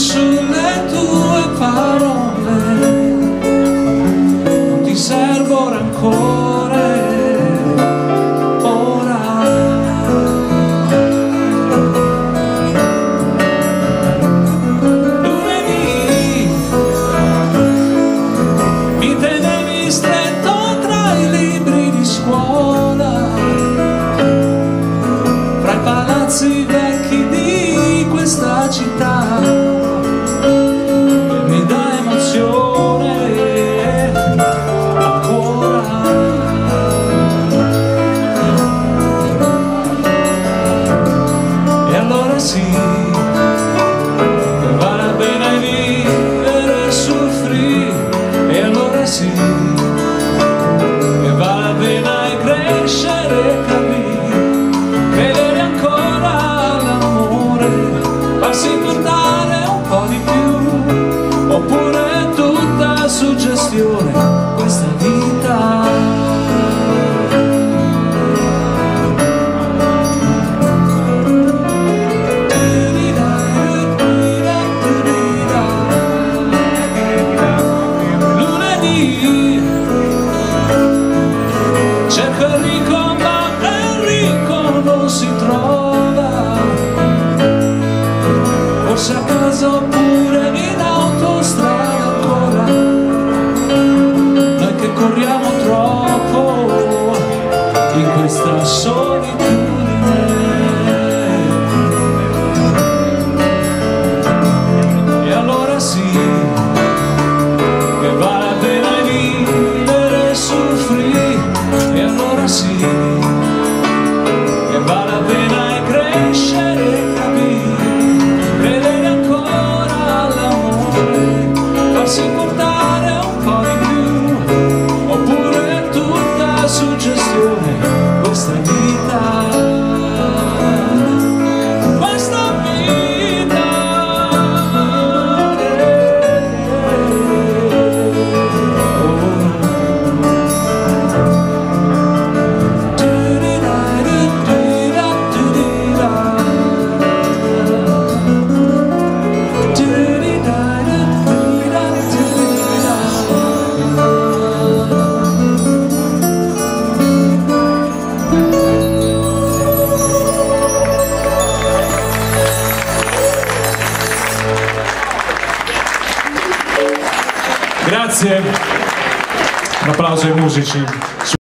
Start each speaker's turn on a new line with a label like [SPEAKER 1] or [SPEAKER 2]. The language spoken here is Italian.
[SPEAKER 1] sulle tue parole, non ti servo rancore ora. Lunedì mi tenevi stretto tra i libri di scuola, fra i palazzi vecchi di questa città, e mi dà emozione ancora. E allora sì, vale la pena vivere e soffrire, e allora sì, vale la pena crescere e capire, credere ancora all'amore, farsi portare un po' di più, oppure tutta suggestione questa vita. Lunedì cerco Enrico, ma Enrico non si trova, forse a casa oppure in autostrada ancora, noi che corriamo troppo in questa solitudine. E allora sì, che vale la pena vivere e soffrire, e allora sì, che vale la pena crescere e capire, credere ancora all'amore, farsi portare un po' di più, oppure tutta suggestione questa vita. Questa vita.
[SPEAKER 2] Grazie, un applauso ai musici.